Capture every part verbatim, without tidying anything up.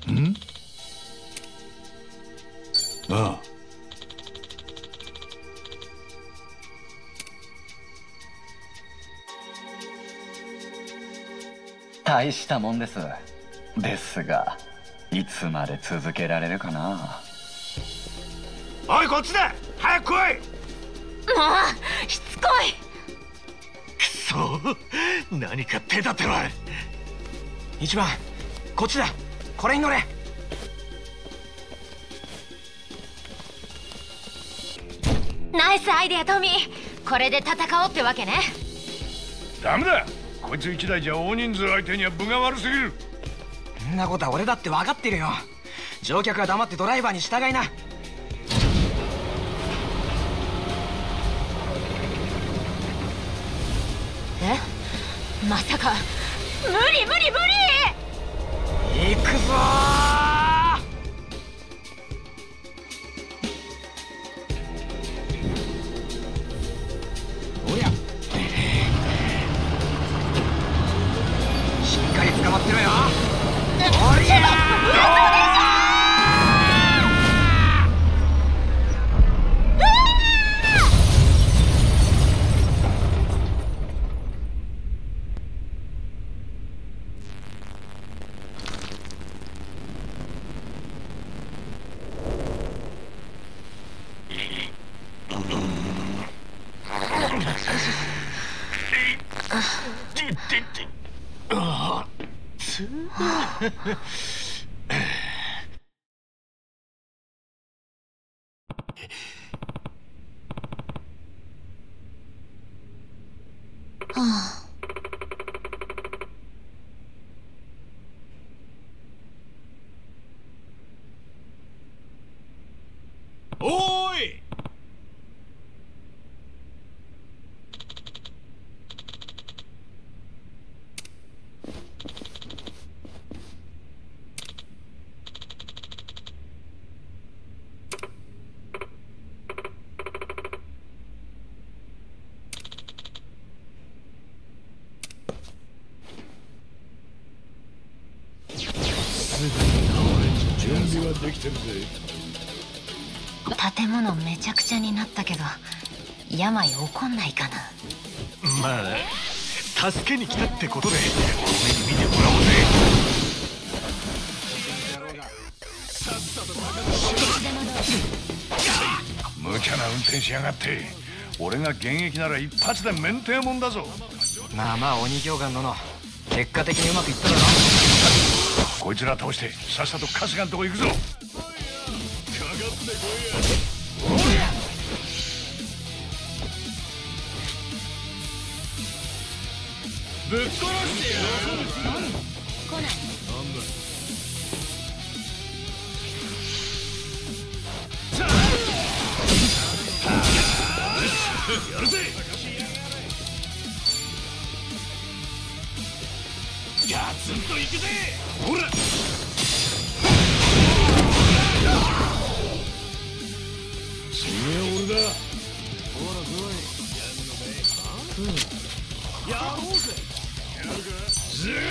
ん？ああ。 大したもんです。ですが、いつまで続けられるかな。 おい、こっちだ。早く来い。 もうしつこい。 くそ、何か手立ては。 一番こっちだ。これに乗れ。 ナイスアイデアトミー。これで戦おうってわけね。 ダメだ。こいつ一台じゃ大人数相手には分が悪すぎる。 そんなことは俺だって分かってるよ。乗客は黙ってドライバーに従いな。 え、まさか無理無理無理。行くぞー。おりゃ、しっかり捕まってろよ。おりゃおーい。準備はできてるぜ。 建物めちゃくちゃになったけど病起こんないかな。 まあ助けに来たってことで目に見てもらおうぜ。無茶な運転しやがって。俺が現役なら一発で免停もんだぞ。 まあまあ鬼教官殿、結果的にうまくいっただろ。 こいつら倒してさっさと春日のとこ行くぞ。ぶっ殺してやる。 来ない。 やるぜ。ガツンと行くぜ。ほら。次は俺だ。ほら来い。やろうぜ。やるか。ずり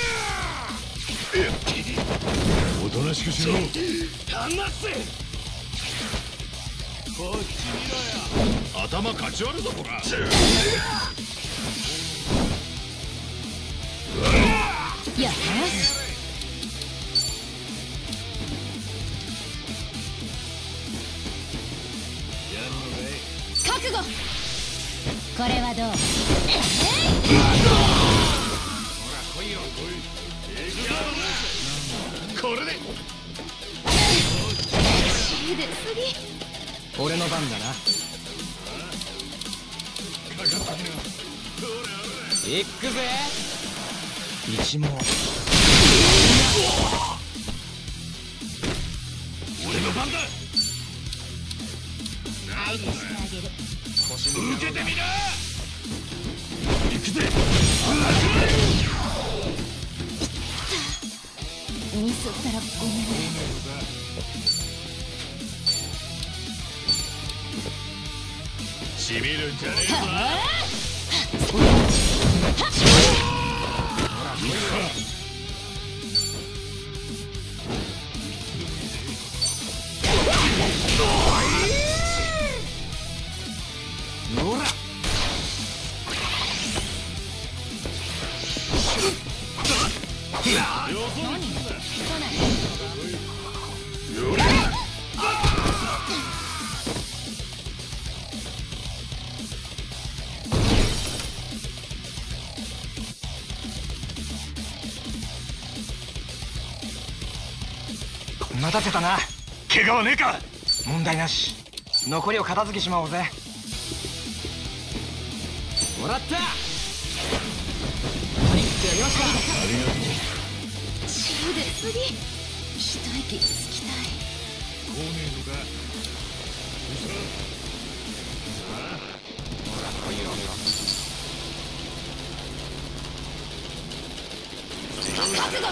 ゃ。おとなしくしろ。離せ。こっち見ろよ。頭かち割るぞこら。 よし。覚悟。これはどう？ これで。 俺の番だな。行くぜ。一網。 俺の番だ。受けてみな。行くぜ。 ミスったらごめんね。 しびるんじゃねえぞ。 待たせたな。怪我はねえか。問題なし。残りを片付けしまおうぜ。もらった。はい、やりました。ありがとう。 自由で次一息つきたい。 来ねえのか。 ほら来いよ。 覚悟。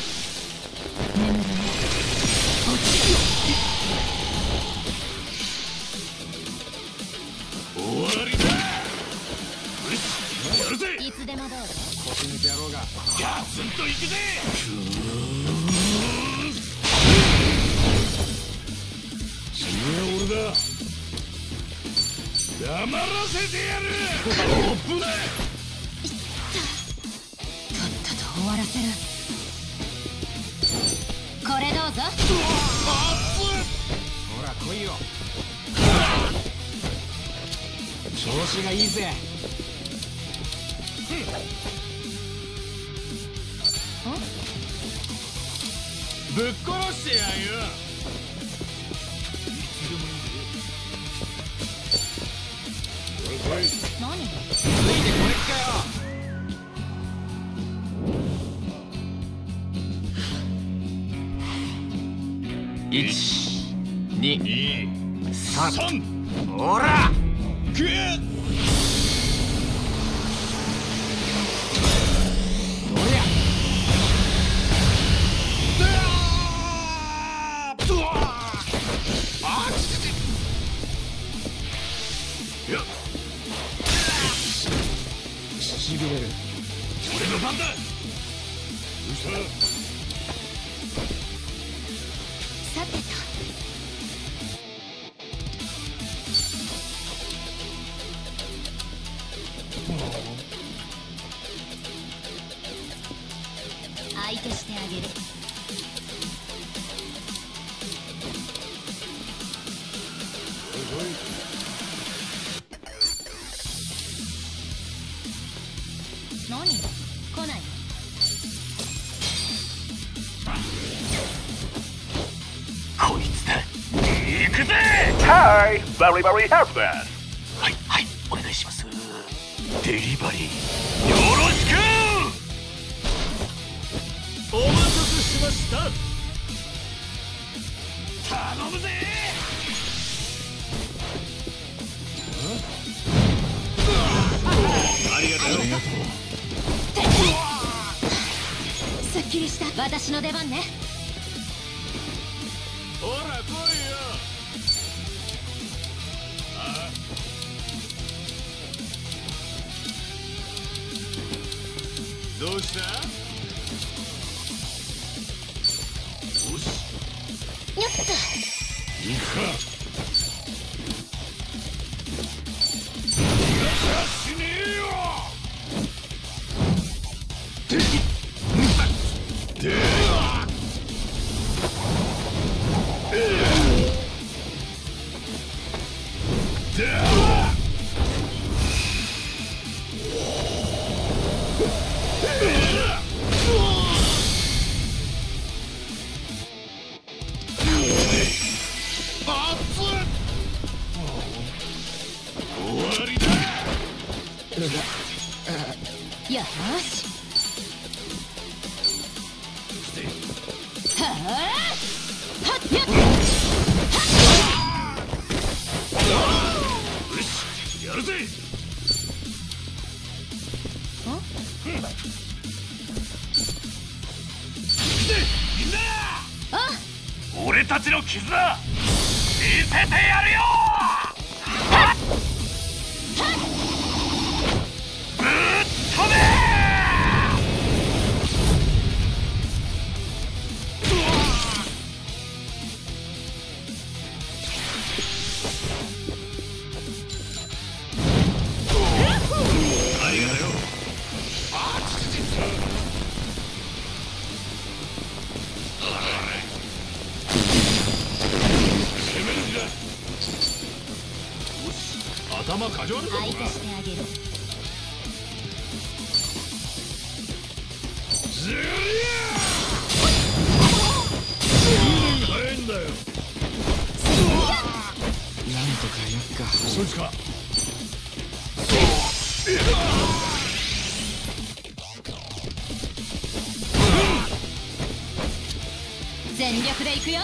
終わりだ。よし、やるぜ。 いつでもどうぞ。 腰抜け野郎が。 ガツンといくぜ。次は俺だ。黙らせてやる。危ない。 とっとと終わらせる。これどうぞ。 ほら来いよ。調子がいいぜ。 ぶっ殺してやんよ。いつでもいいぜ。おいおい。 何？ ついてこれっかよ。いち、に、さん。ほら。 くっ。 どりゃ。しびれる。 俺の番だ。どうした。 さてと。相手してあげる。何？来ない。 こいつだ。行くぜ。はい、バリバリハーフです。はいはいお願いします。デリバリーよろしく。お待たせしました。頼むぜ。ありがとう。ありがとう。 すっきりした。私の出番ね。 ほら来いよ。あどうした。よしよっと。 行くか。しねえよ。ででよし。はあ。はっやっ。 よしやるぜ。みんな俺たちの絆見せてやるよ。ぶっ飛べ。ありがとうよ。 始まるか。 相手してあげる。 ずりゃー早いんだよ。 なんとかやっか。 そいつか。 全力でいくよ。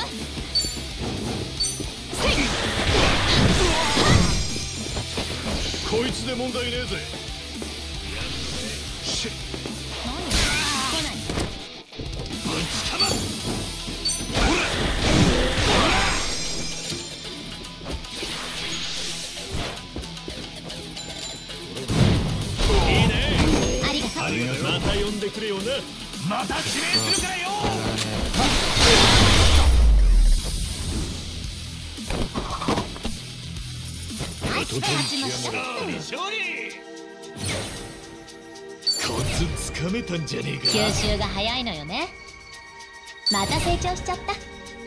こいつで問題ねえぜ。しっ何来ない。 ぶちかまほらいいね。 ありがとう。 ありがとう。また呼んでくれよな。また指名するからよ。 勝ちましょう。 勝利。コツつかめたんじゃねえか。 吸収が早いのよね。また成長しちゃった。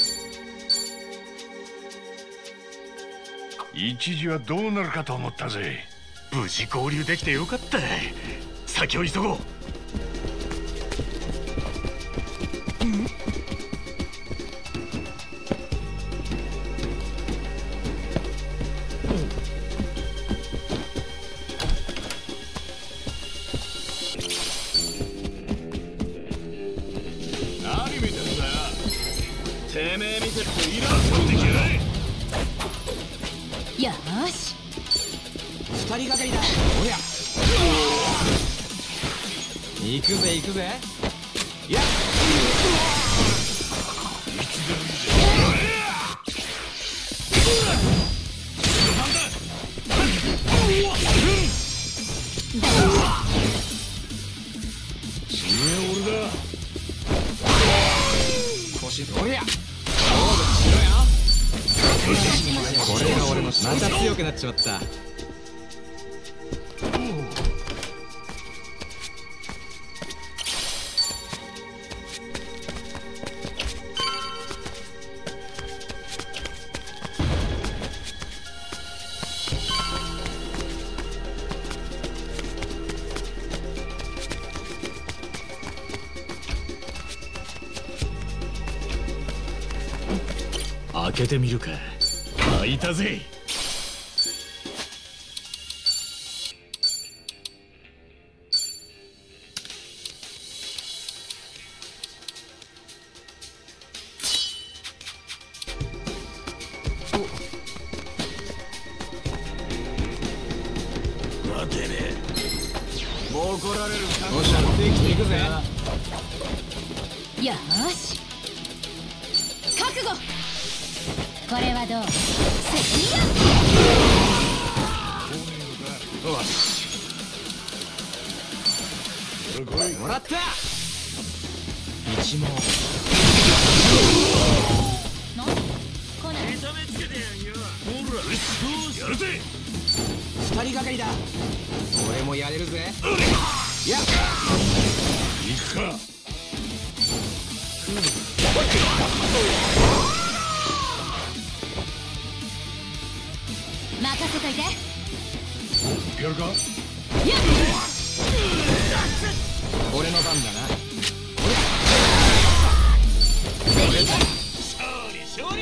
一時はどうなるかと思ったぜ。無事合流できてよかった。先を急ごう。てめえ見てってイラついてきやがれ。 よーし。 二人がかりだ。おや。行くぜ行くぜ。いや。 いつでもいいぜ。なんだ。次は俺だ。 腰おや。これが俺のまた強くなっちまった。 開けてみるか。開いたぜ。待てねえ。もう怒られるか。 おっしゃって生きていくぜ。 よーし。覚悟。これはどう。セリア。 よし。もらった。一問。 何？来ない。 痛めつけてやんよ。ほら、やるぜ。 二人がかりだ。俺もやれるぜ。いや。 行くか。 任せといて。 やるか。 俺の番だな。 勝利勝利。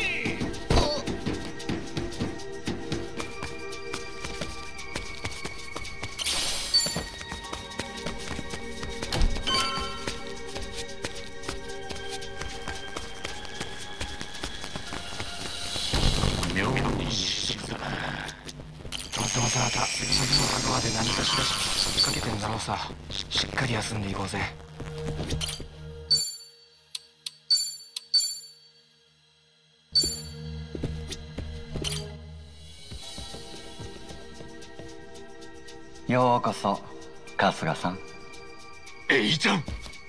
妙に静かだな。 わざわざまた外の箱まで何かしら仕掛けてんだろうさ。しっかり休んでいこうぜ。 ようこそ春日さん。 えいちゃん。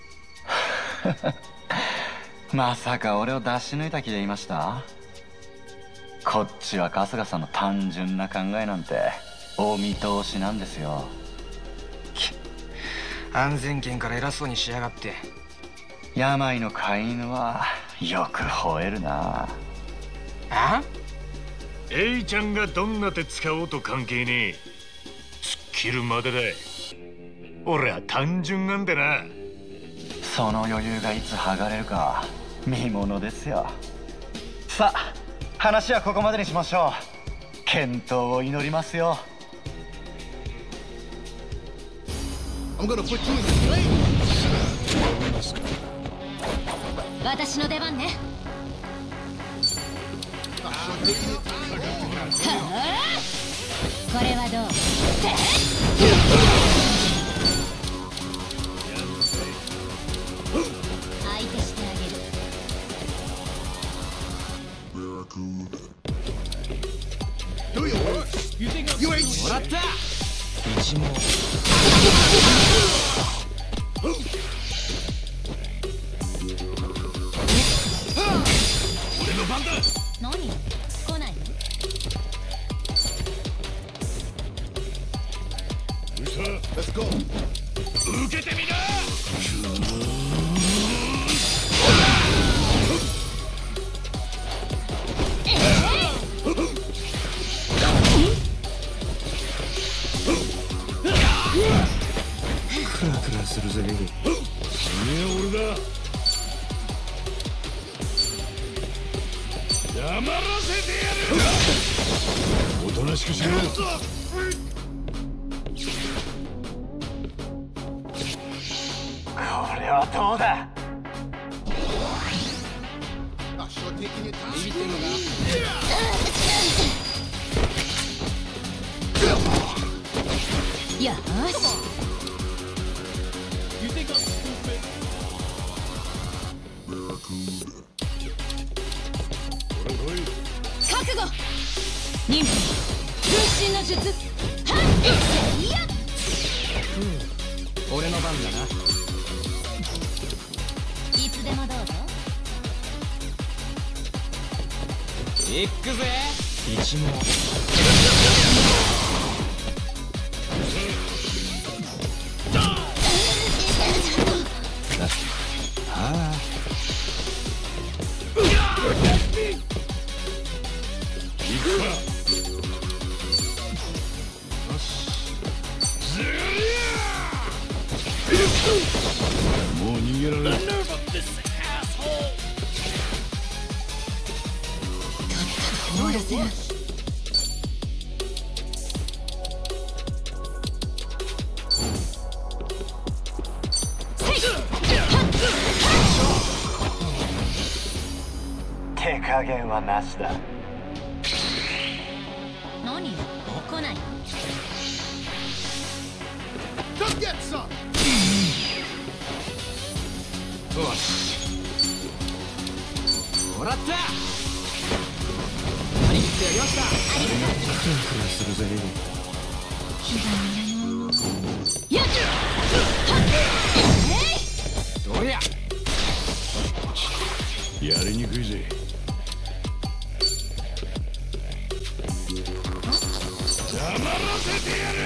まさか俺を出し抜いた気でいました？こっちは春日さんの単純な考えなんてお見通しなんですよ。 安全圏から偉そうにしやがって。 病の飼い犬はよく吠えるな。 あ？ エイちゃんがどんな手使おうと関係ねえ。 きるまでだ。俺は単純なんでな。 その余裕がいつ剥がれるか見ものですよ。さあ話はここまでにしましょう。健闘を祈りますよ。 私の出番ね。はあ、これはどう？相手してあげる。 もらった。一問。 俺の番だ。 何？来ないの？ Let's go。受けてみな。 クラクラするぜ。君は俺だ。黙らせてやる。おとなしくしろ。 これはどうだ。 ビビってんのか。 よーし。覚悟。任務。分身の術。はっ。いや。 俺の番だな。 いつでもどうぞ。 行くぜ。一問。ああ。行くか。よし。もう逃げられない。 終わらせる。 手加減はなしだ。 何？来ない。 よし。もらった。何言ってやりました。 ありがとう。 クラクラするぜ。 気が見えない。やっ。 どりゃ。やりにくいぜ。黙らせてやる。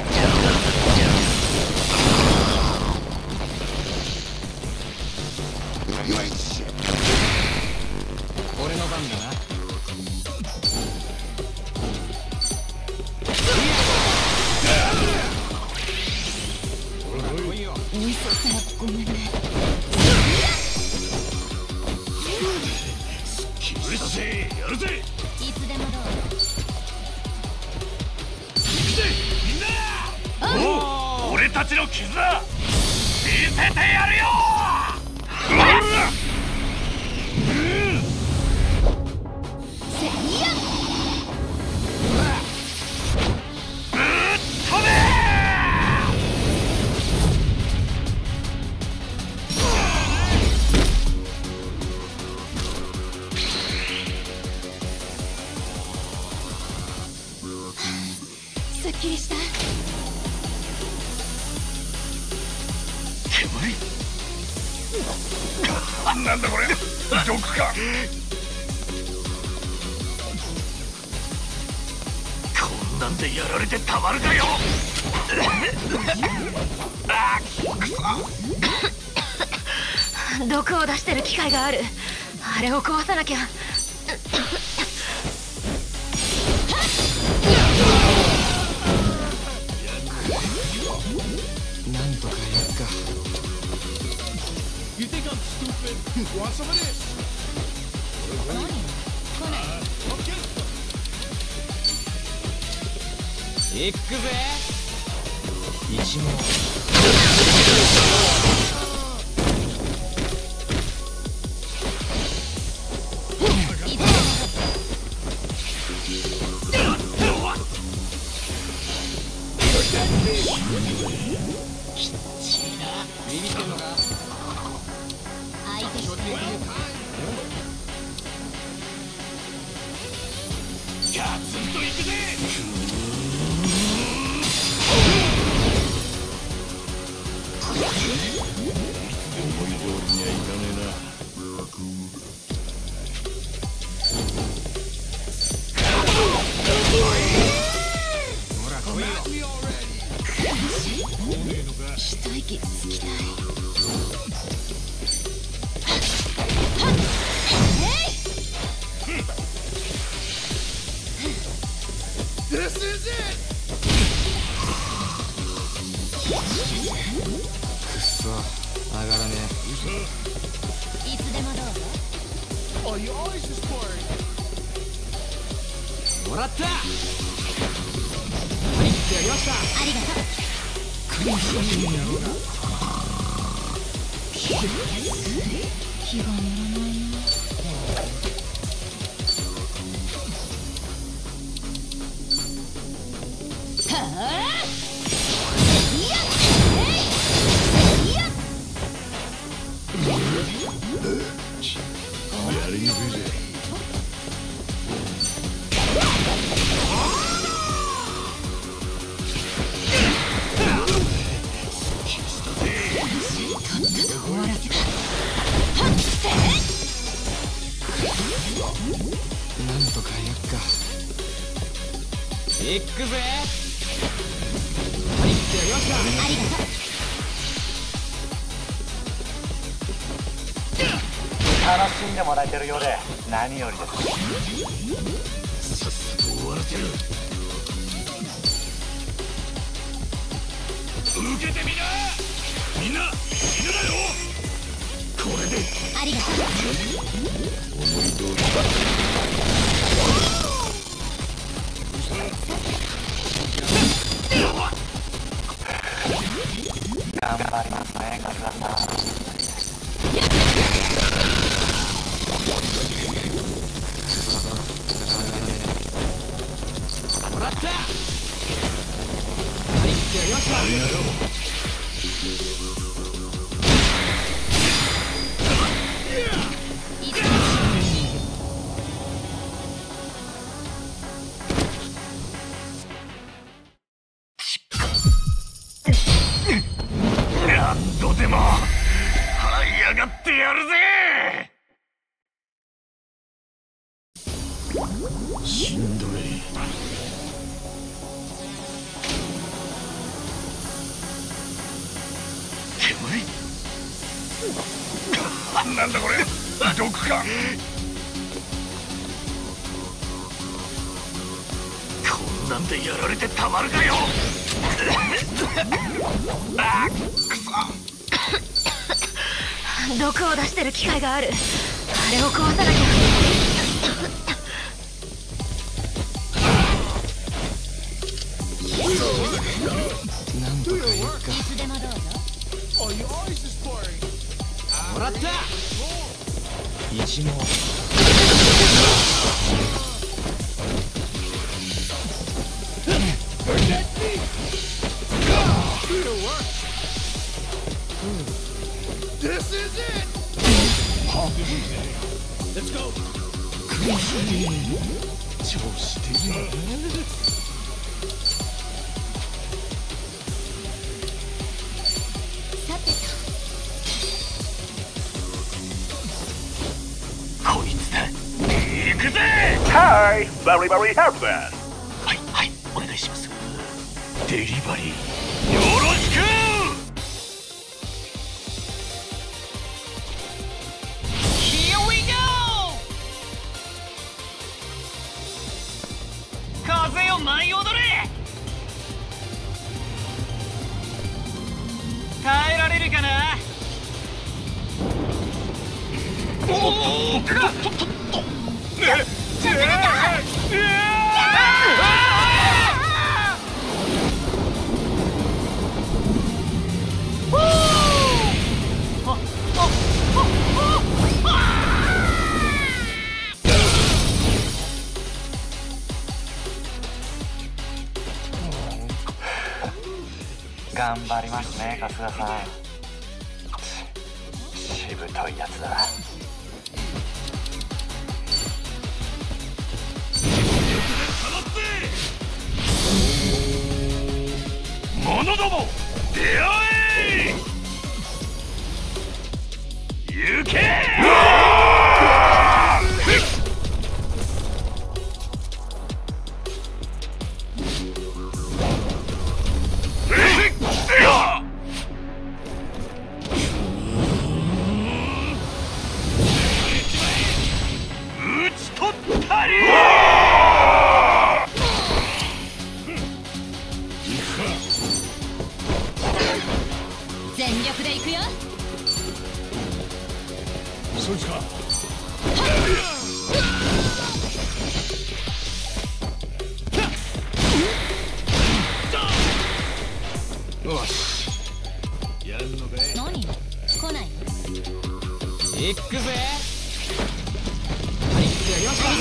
俺の番だな。 おいしそうしたらごめんね。 うるせえ、やるぜ。 いつでもどうぞ。 行くぜ、みんな。おお、俺たちの絆見せてやるよ。 すっきりした。 煙。なんだこれ。毒か。こんなんでやられてたまるかよ。 毒を出してる機械がある。あれを壊さなきゃ。 か。 You think I'm stupid? Want some of this? 何？来ない。 行くぜ。一問。ビビってんのか？ 相手して。 ガツンといくぜ。思い通りにはいかねえな。 ほら来いよ。 一息つきたい。 This is it! くっそ、上がらねいつでもどうぞ。 Oh, you always just boring. え。もらった。はいってやりました。 ありがとう。気が乗らないな。はあ。 やりにくいぜ。 なんとかやっか。行くぜ。はいってやりました。 ありがとう。 楽しんでもらえてるようで何よりです。 さっさと終わらせる。受けてみな。みんな死ぬなよ。これでありがとう。 思い通りだ。 頑張りますね、カズダさん。 もらった。はいってやりました。 何度でも這い上がってやるぜ。しんどい。煙？なんだこれ、毒か。こんなんでやられてたまるかよ。あっ、くそ。 毒を出してる機械がある。あれを壊さなきゃ。 なんとかやっか。 いつでもどうぞ。 Oh, you always just boring. もらった。一問。 This is it! Let's go! 調子出るね。 さてこいつだ。行くぜ。はい、very very helpful。はいはい、お願いします。デリバリーよろしく。風よ舞い踊れ。耐えられれるかな。おお、とっとっとっと。ね、 頑張りますね、春日さん。しぶといやつだ。 者ども出会え。行け。打ち取ったり。 全力で行くよ。 そいつか。 よし。 やんのかい。 何？来ないの？ 行くぜ。はい、じゃあよし。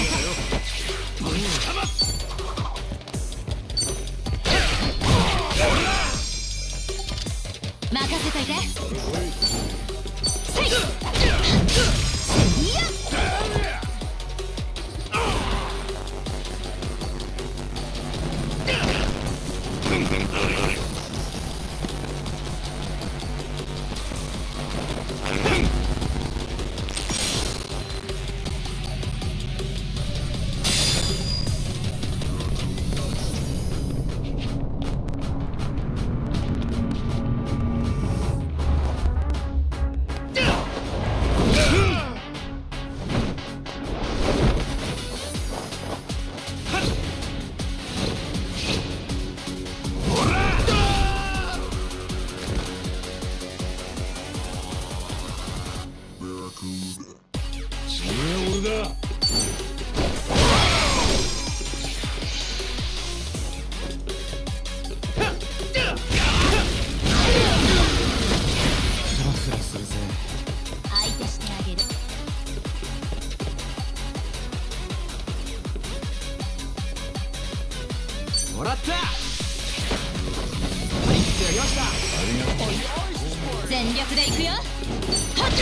任せといて。せい。相手してあげる。 もらった。はい、じゃあよしだ。 全力で行くよ。はっ。せい。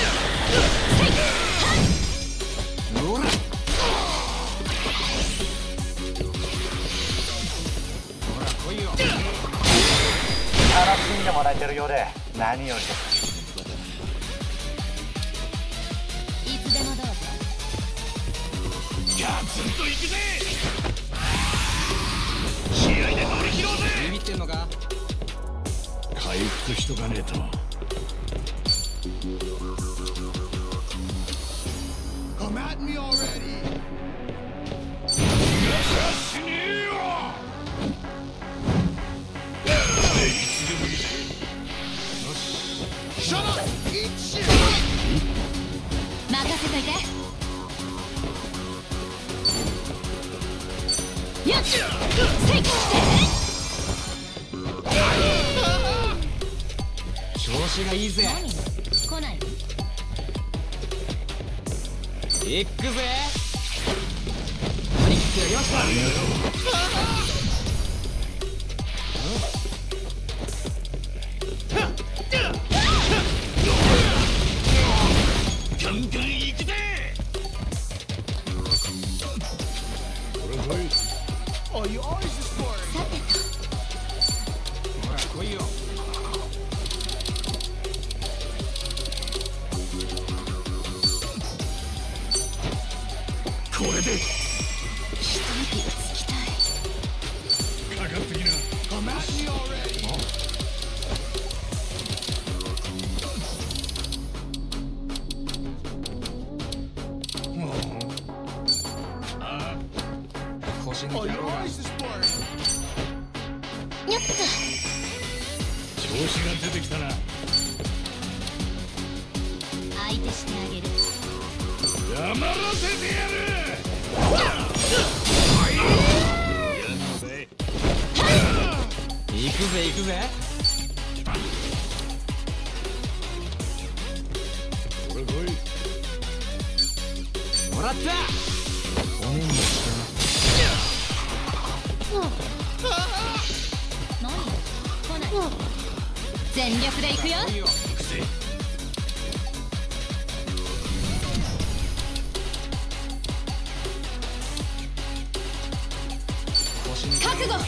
ほら。ほら来いよ。 楽しんでもらえてるようで何よりです。 いつでもどうぞ。 ガツンと行くぜ。試合で乗り切ろうぜ。 ビビってんのか。 回復しとかねえと。Come at me already. 死ねえよ。 Shut up! Eat shit! 任せといて。やっ。せい。 調子がいいぜ。 何？来ないの？ 行くぜ。はい、じゃあよしだ。 ガンガン行くぜ。 Oh, you always just boring. さてと。 ほら来いよ。 これで一息がつきたい。 かかってきな。Come at me already. 腰抜 Oh, き you 野郎が。 always just boring. よっと。 調子が出てきたな。 相手してあげる。 黙らせてやる。 行くぜ行くぜ。 これ来い。 もらった。おねんねして何？来ない。全力で行くよ。覚悟。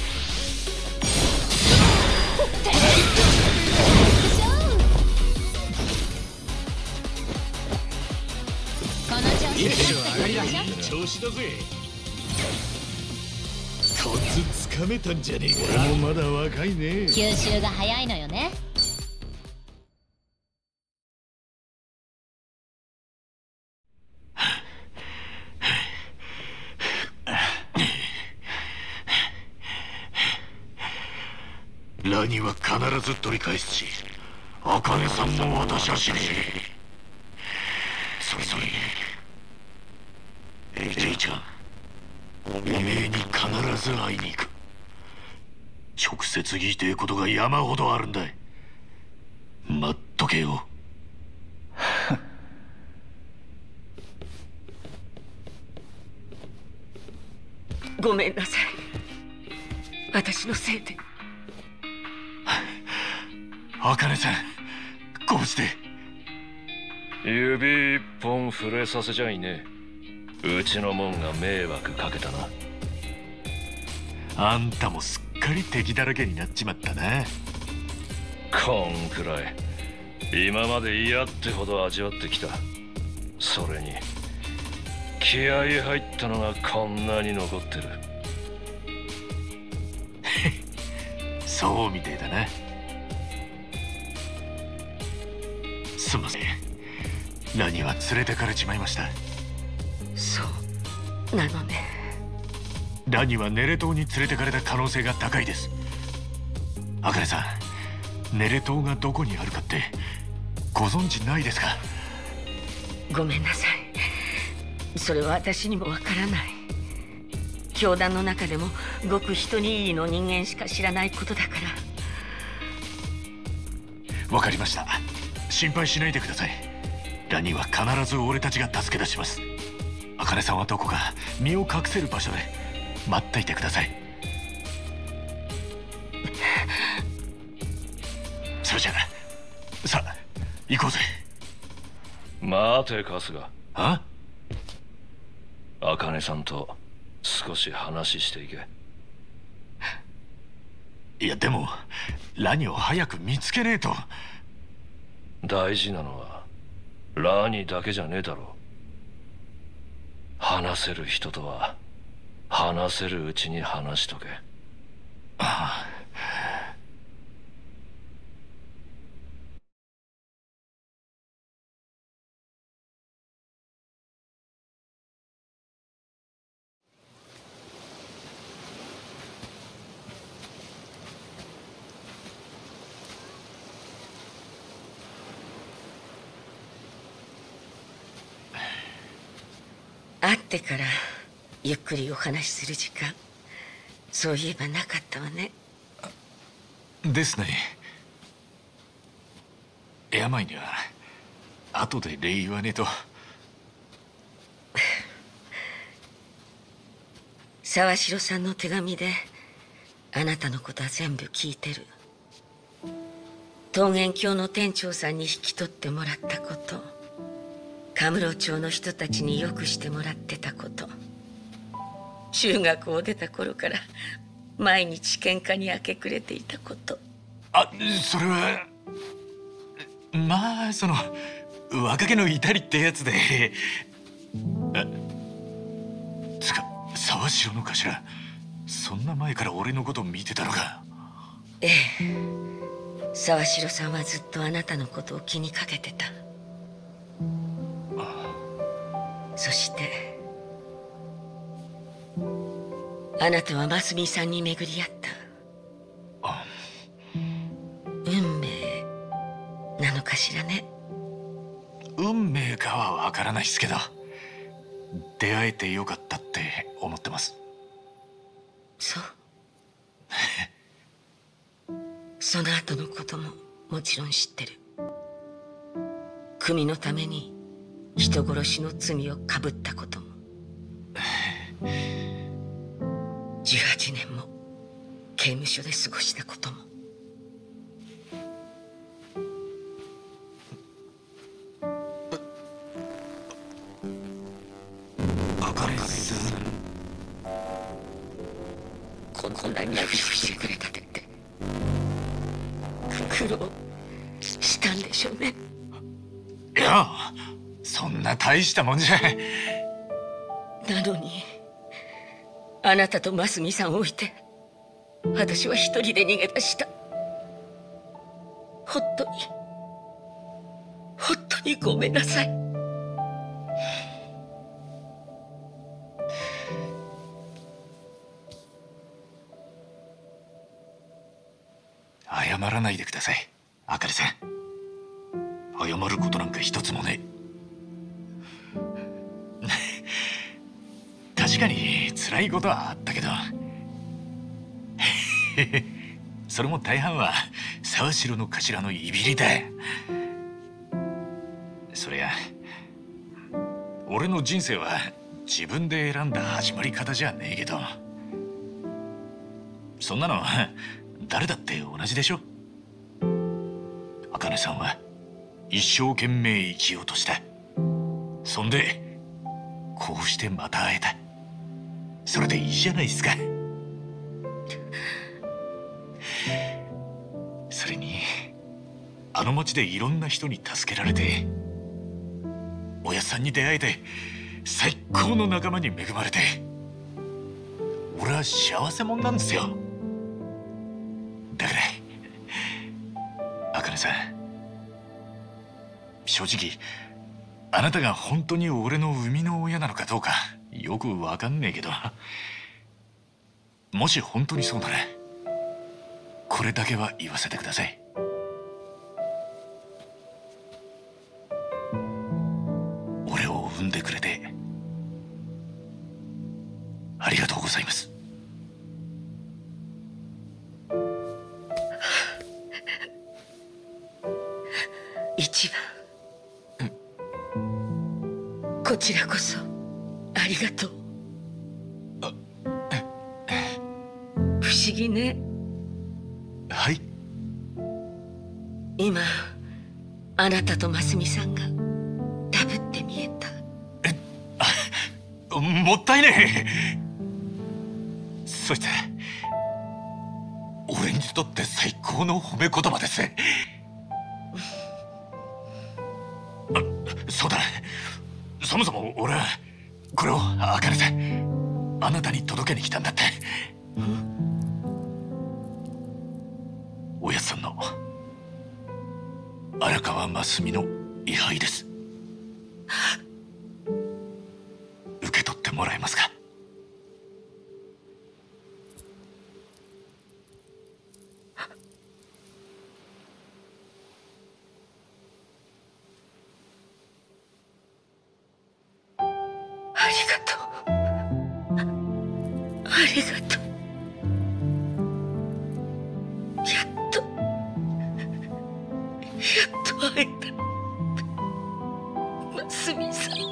この調子でいい調子だぜ。コツつかめたんじゃねえか。俺もまだ若いね。 吸収が早いのよね。 ラニは必ず取り返すし、アカネさんも私はしねえ。それそれエイジェイちゃん、おめえに必ず会いに行く。直接言いてえことが山ほどあるんだ。待っとけよ。 ごめんなさい、私のせいで。 アカネさん、こうして指一本触れさせちゃいねえ。うちのもんが迷惑かけたな。 あんたもすっかり敵だらけになっちまったな。 こんくらい今まで嫌ってほど味わってきた。それに気合い入ったのがこんなに残ってる。 そうみてえだな。すんません、ラニは連れてかれちまいました。 そうなのね。 ラニはネレ島に連れてかれた可能性が高いです。アカネさん、ネレ島がどこにあるかってご存知ないですか？ ごめんなさい、それは私にもわからない。教団の中でもごく一握りの人間しか知らないことだから。 わかりました。心配しないでください。ラニは必ず俺たちが助け出します。アカネさんはどこか身を隠せる場所で待っていてください。それじゃあ、さあ行こうぜ。 待て春日。 あ？ アカネさんと少し話していけ。 いやでもラニを早く見つけねえと。 大事なのはラニだけじゃねえだろう。話せる人とは話せるうちに話しとけ。 ああ。 会ってからゆっくりお話しする時間、そういえばなかったわね。 ですね。病には後で礼言わねえと。 沢城さんの手紙であなたのことは全部聞いてる。桃源郷の店長さんに引き取ってもらったこと、カムロ町の人たちによくしてもらってたこと、中学を出た頃から毎日喧嘩に明け暮れていたこと。 あ、それはまあその若気の至りってやつで。あ、つか沢城の頭、そんな前から俺のことを見てたのか。 ええ、沢城さんはずっとあなたのことを気にかけてた。そしてあなたは真澄さんに巡り合った。運命なのかしらね。 運命かはわからないですけど、出会えてよかったって思ってます。 そうその後のことももちろん知ってる。組のために人殺しの罪をかぶったこともじゅうはちねんも刑務所で過ごしたことも。 あかねさん、 こんなに優しくしてくれたって苦労したんでしょうね。 いや、そんな大したもんじゃ。 なのにあなたと真澄さんを置いて私は一人で逃げ出した。本当に本当にごめんなさい。 謝らないでください、あかりさん。謝ることなんか一つもねえ。確かに辛いことはあったけどそれも大半は沢城の頭のいびりだ。そりゃ俺の人生は自分で選んだ始まり方じゃねえけど、そんなの誰だって同じでしょ。茜さんは一生懸命生きようとした。そんでこうしてまた会えた。それでいいじゃないですか。それにあの町でいろんな人に助けられて、おやっさんに出会えて、最高の仲間に恵まれて、俺は幸せ者なんですよ。だから茜さん、正直あなたが本当に俺の生みの親なのかどうかよくわかんねえけど、もし本当にそうならこれだけは言わせてください。俺を産んでくれてありがとうございます。 一番こちらこそありがとう。不思議ね。 はい。 今あなたと真澄さんがダブって見えた。 え、もったいねえ。そして俺にとって最高の褒め言葉です。あ、そうだ、そもそも俺はこれをあかねさん、あなたに届けに来たんだって。おやっさんの荒川真澄の位牌です。受け取ってもらえますか。 ありがとう。ありがとう。やっとやっと会えた。真澄さん。